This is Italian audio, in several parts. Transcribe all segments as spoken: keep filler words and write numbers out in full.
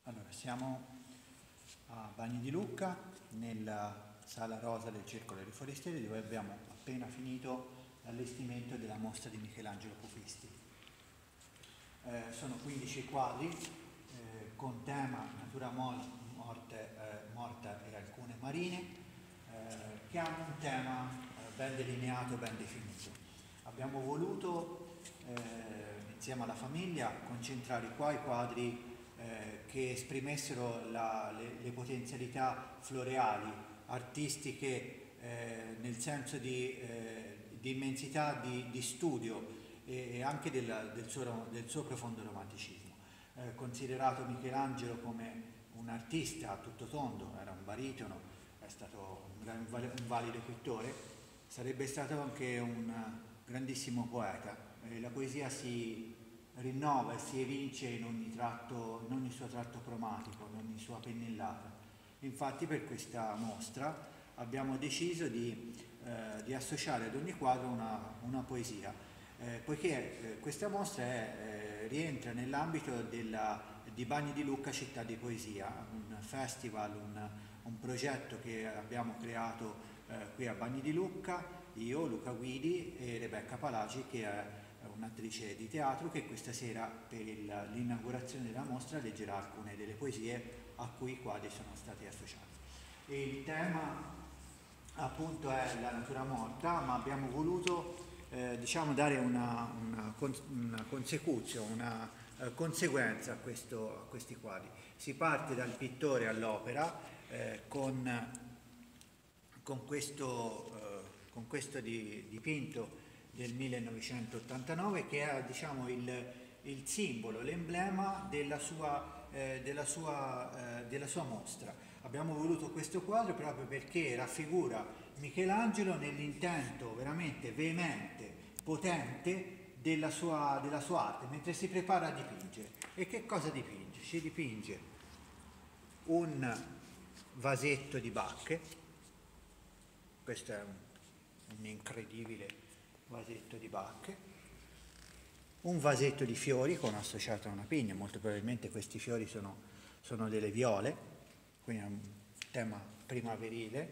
Allora, siamo a Bagni di Lucca, nella sala rosa del Circolo dei Forestieri, dove abbiamo appena finito l'allestimento della mostra di Michelangelo Pupisti. Eh, sono quindici quadri eh, con tema natura morte, eh, morta e alcune marine, eh, che hanno un tema eh, ben delineato, ben definito. Abbiamo voluto, eh, insieme alla famiglia, concentrare qua i quadri Eh, che esprimessero la, le, le potenzialità floreali, artistiche, eh, nel senso di, eh, di immensità di, di studio e, e anche del, del, suo, del suo profondo romanticismo. Eh, considerato Michelangelo come un artista a tutto tondo, era un baritono, è stato un, gran, un valido pittore, sarebbe stato anche un grandissimo poeta. Eh, la poesia si rinnova e si evince in ogni tratto, in ogni suo tratto cromatico, in ogni sua pennellata. Infatti per questa mostra abbiamo deciso di, eh, di associare ad ogni quadro una, una poesia, eh, poiché eh, questa mostra è, eh, rientra nell'ambito di Bagni di Lucca Città di Poesia, un festival, un, un progetto che abbiamo creato eh, qui a Bagni di Lucca, io, Luca Guidi e Rebecca Palagi, che è un'attrice di teatro, che questa sera per l'inaugurazione della mostra leggerà alcune delle poesie a cui i quadri sono stati associati. E il tema appunto è la natura morta, ma abbiamo voluto eh, diciamo dare una, una, una consecuzione, una eh, conseguenza a, questo, a questi quadri. Si parte dal pittore all'opera eh, con, con questo, eh, con questo di, dipinto del millenovecentottantanove, che è diciamo il, il simbolo, l'emblema della sua, eh, della, sua, eh, della sua mostra. Abbiamo voluto questo quadro proprio perché raffigura Michelangelo nell'intento veramente veemente, potente della sua, della sua arte, mentre si prepara a dipingere. E che cosa dipinge? Ci dipinge un vasetto di bacche, questo è un, un incredibile vasetto di bacche, un vasetto di fiori con associato a una pigna, molto probabilmente questi fiori sono, sono delle viole, quindi è un tema primaverile.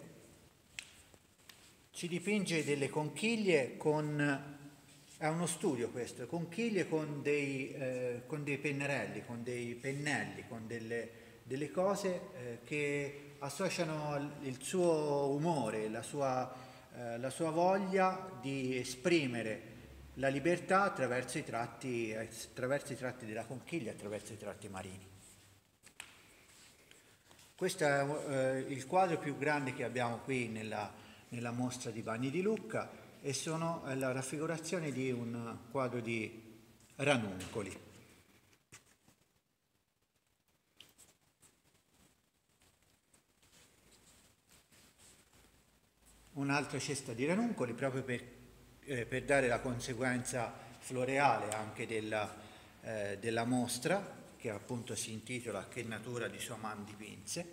Ci dipinge delle conchiglie con, è uno studio questo, conchiglie con dei, eh, con dei pennarelli, con dei pennelli, con delle, delle cose eh, che associano il suo umore, la sua la sua voglia di esprimere la libertà attraverso i tratti, attraverso i tratti della conchiglia, attraverso i tratti marini. Questo è eh, il quadro più grande che abbiamo qui nella, nella mostra di Bagni di Lucca e sono eh, la raffigurazione di un quadro di ranuncoli. Un'altra cesta di ranuncoli proprio per, eh, per dare la conseguenza floreale anche della, eh, della mostra, che appunto si intitola Che natura di sua man dipinse.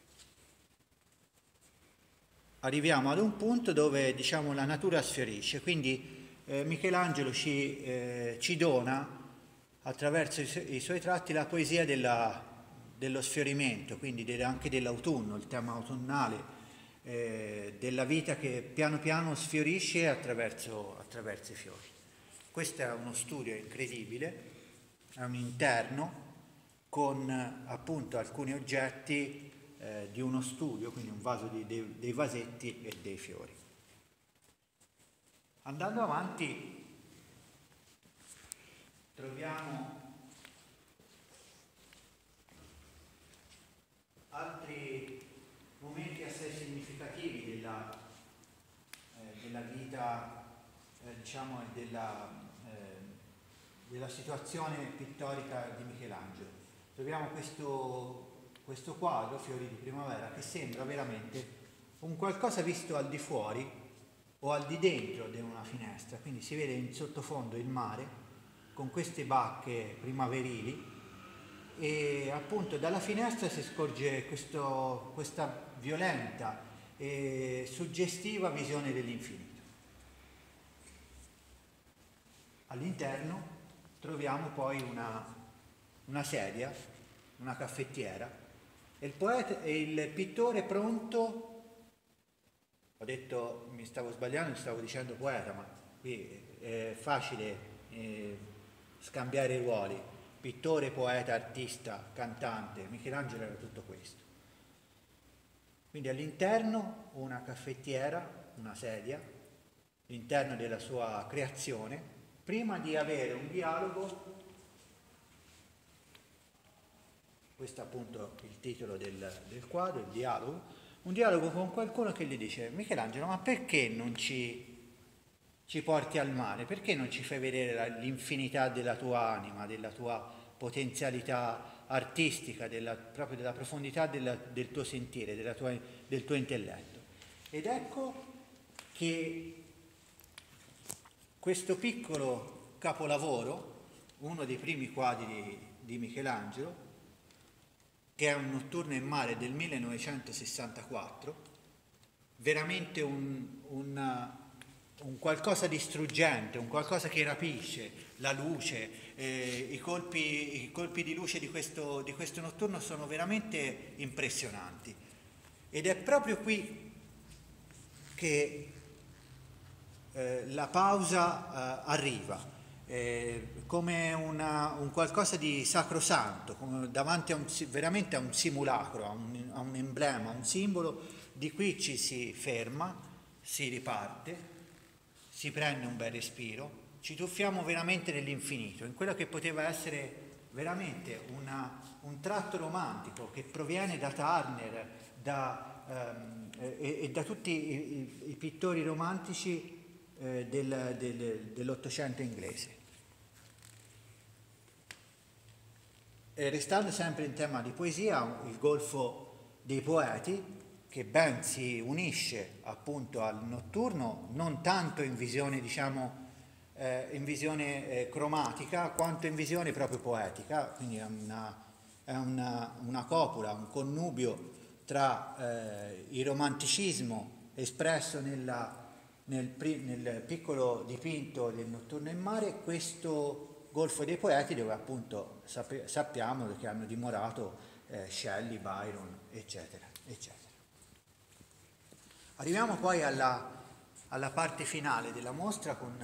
Arriviamo ad un punto dove diciamo la natura sfiorisce, quindi eh, Michelangelo ci, eh, ci dona attraverso i, su- i suoi tratti la poesia della, dello sfiorimento, quindi de- anche dell'autunno, il tema autunnale, Eh, della vita che piano piano sfiorisce attraverso, attraverso i fiori. Questo è uno studio incredibile, è un interno con appunto alcuni oggetti eh, di uno studio, quindi un vaso di, dei, dei vasetti e dei fiori. Andando avanti troviamo altri momenti assai significativi della, eh, della vita, eh, diciamo, e della, eh, della situazione pittorica di Michelangelo. Troviamo questo, questo quadro, Fiori di primavera, che sembra veramente un qualcosa visto al di fuori o al di dentro di una finestra, quindi si vede in sottofondo il mare con queste bacche primaverili e appunto dalla finestra si scorge questo, questa violenta e suggestiva visione dell'infinito. All'interno troviamo poi una, una sedia una caffettiera, e il, poeta, e il pittore pronto, ho detto, mi stavo sbagliando, mi stavo dicendo poeta, ma qui è facile eh, scambiare i ruoli, pittore, poeta, artista, cantante. Michelangelo era tutto questo. Quindi all'interno una caffettiera, una sedia, all'interno della sua creazione, prima di avere un dialogo. Questo è appunto il titolo del, del quadro, il dialogo, un dialogo con qualcuno che gli dice: Michelangelo, ma perché non ci, ci porti al mare? Perché non ci fai vedere l'infinità della tua anima, della tua potenzialità artistica, della, proprio della profondità della, del tuo sentire, della tua, del tuo intelletto? Ed ecco che questo piccolo capolavoro, uno dei primi quadri di, di Michelangelo, che è un Notturno in mare del millenovecentosessantaquattro, veramente un, un, un qualcosa di struggente, un qualcosa che rapisce, la luce, eh, i, colpi, i colpi di luce di questo, di questo notturno sono veramente impressionanti. Ed è proprio qui che eh, la pausa eh, arriva. Eh, come una, un qualcosa di sacrosanto, come davanti a un, veramente a un simulacro, a un, a un emblema, a un simbolo. Di qui ci si ferma, si riparte, si prende un bel respiro, ci tuffiamo veramente nell'infinito, in quello che poteva essere veramente una, un tratto romantico che proviene da Turner da, ehm, e, e da tutti i, i, i pittori romantici eh, del, del, dell'Ottocento inglese. E restando sempre in tema di poesia, il Golfo dei Poeti, che ben si unisce appunto al notturno, non tanto in visione, diciamo, eh, in visione eh, cromatica, quanto in visione proprio poetica, quindi è una, è una, una copula, un connubio tra eh, il romanticismo espresso nella, nel, nel piccolo dipinto del Notturno in mare e questo Golfo dei Poeti, dove appunto sape, sappiamo che hanno dimorato eh, Shelley, Byron, eccetera, eccetera. Arriviamo poi alla, alla parte finale della mostra con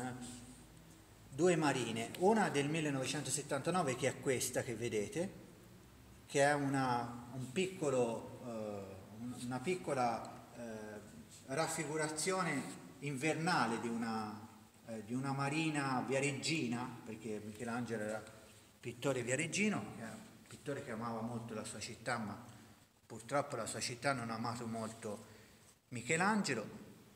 due marine, una del millenovecentosettantanove che è questa che vedete, che è una, un piccolo, eh, una piccola eh, raffigurazione invernale di una, eh, di una marina viareggina, perché Michelangelo era pittore viareggino, che è un pittore che amava molto la sua città, ma purtroppo la sua città non ha amato molto Michelangelo.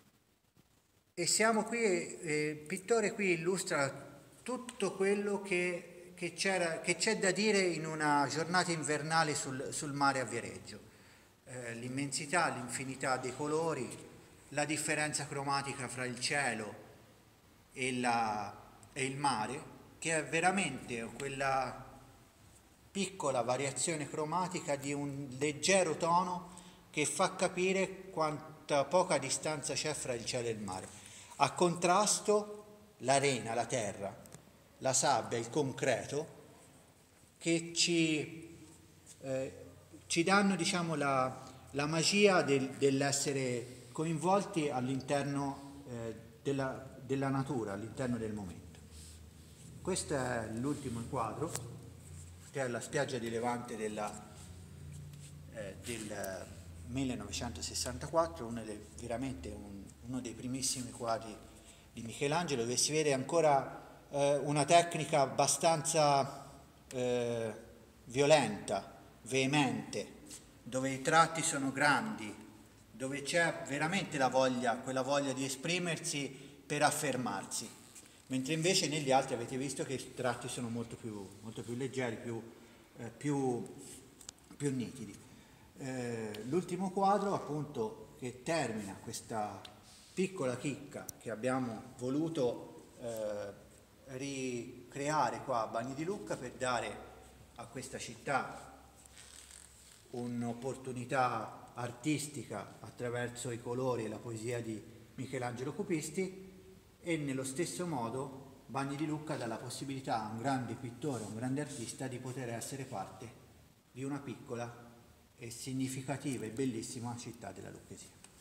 E siamo qui, eh, il pittore qui illustra tutto quello che, che, c'era, che c'è da dire in una giornata invernale sul, sul mare a Viareggio. Eh, l'immensità, l'infinità dei colori, la differenza cromatica fra il cielo e, la, e il mare, che è veramente quella piccola variazione cromatica di un leggero tono che fa capire quanta poca distanza c'è fra il cielo e il mare. A contrasto l'arena, la terra, la sabbia, il concreto, che ci, eh, ci danno, diciamo, la, la magia del, dell'essere coinvolti all'interno eh, della, della natura, all'interno del momento. Questo è l'ultimo quadro, che è la spiaggia di Levante della, eh, del millenovecentosessantaquattro, uno dei, veramente un, uno dei primissimi quadri di Michelangelo, dove si vede ancora eh, una tecnica abbastanza eh, violenta, veemente, dove i tratti sono grandi, dove c'è veramente la voglia, quella voglia di esprimersi per affermarsi, mentre invece negli altri avete visto che i tratti sono molto più, molto più leggeri, più, eh, più, più nitidi. Eh, l'ultimo quadro appunto che termina questa piccola chicca che abbiamo voluto eh, ricreare qua a Bagni di Lucca per dare a questa città un'opportunità artistica attraverso i colori e la poesia di Michelangelo Cupisti, e nello stesso modo Bagni di Lucca dà la possibilità a un grande pittore, a un grande artista di poter essere parte di una piccola e significativa e bellissima città della Lucchesia.